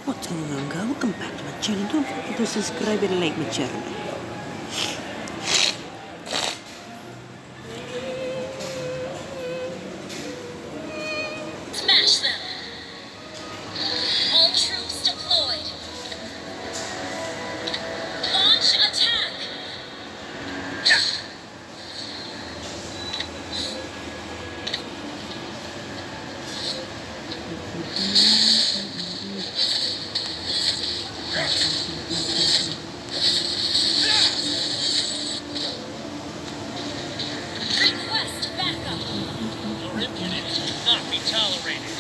What's going on, guys? Welcome back to my channel. Don't forget to subscribe and like my channel. Smash them! All troops deployed! Launch attack! Request backup! Your impudence will not be tolerated.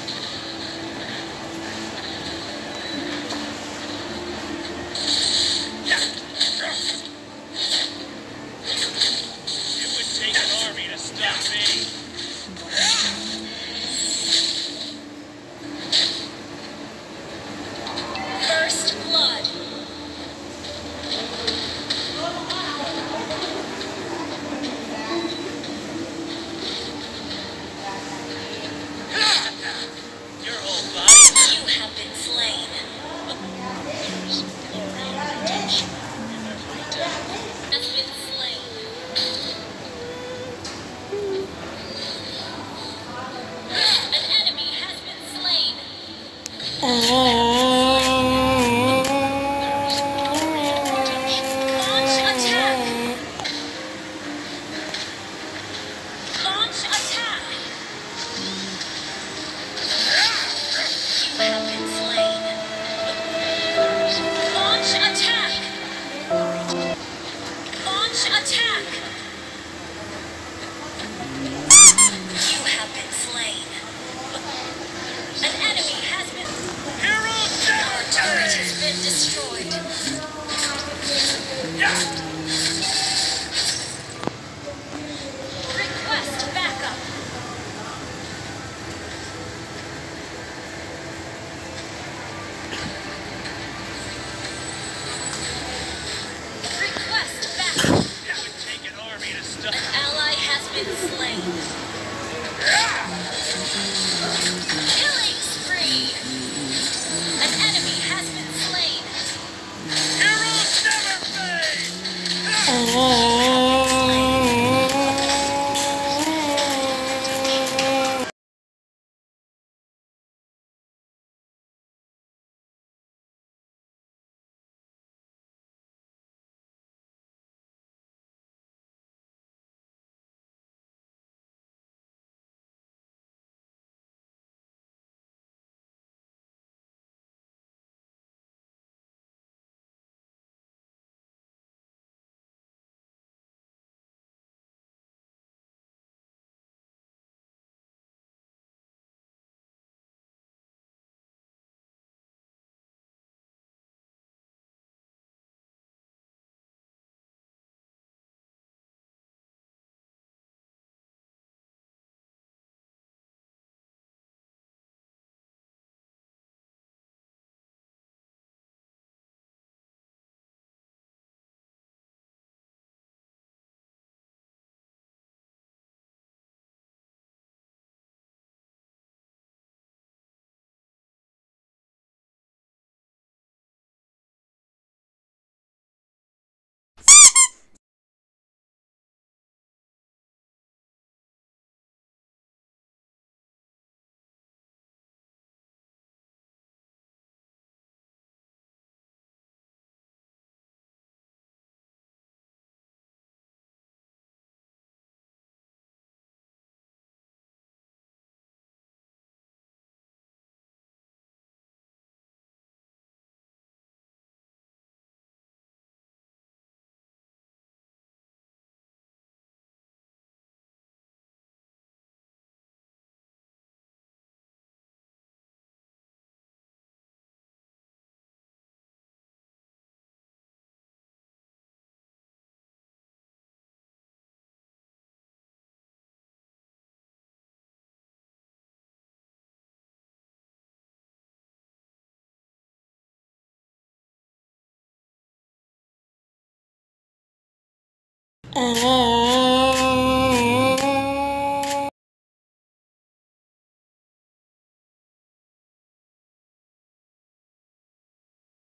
It would take an army to stop me. First blood! Your whole body You have been slain. is glory and redemption in every death. Has been slain. An enemy has been slain. There is glory and redemption. Launch attack! Launch attack! You have been slain. Launch attack! Launch attack! You have been slain. An enemy has been. Hero Our turret death! has been destroyed. Request backup. Request backup. It would take an army to stop. An ally has been slain. Killing spree. An enemy has been slain. Heroes never fade!